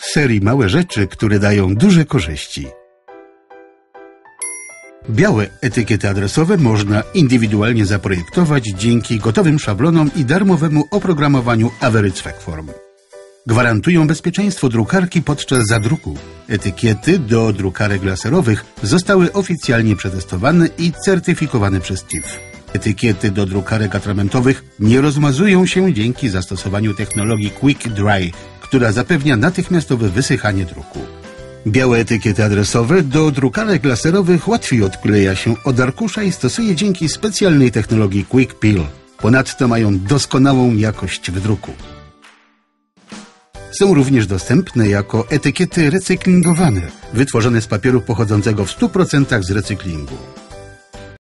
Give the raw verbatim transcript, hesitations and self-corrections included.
serii Małe rzeczy, które dają duże korzyści. Białe etykiety adresowe można indywidualnie zaprojektować dzięki gotowym szablonom i darmowemu oprogramowaniu Average Spec Form. Gwarantują bezpieczeństwo drukarki podczas zadruku. Etykiety do drukarek laserowych zostały oficjalnie przetestowane i certyfikowane przez T I F. Etykiety do drukarek atramentowych nie rozmazują się dzięki zastosowaniu technologii Quick Dry, która zapewnia natychmiastowe wysychanie druku. Białe etykiety adresowe do drukarek laserowych łatwiej odkleja się od arkusza i stosuje dzięki specjalnej technologii Quick Peel. Ponadto mają doskonałą jakość wydruku. Są również dostępne jako etykiety recyklingowane, wytworzone z papieru pochodzącego w stu procentach z recyklingu.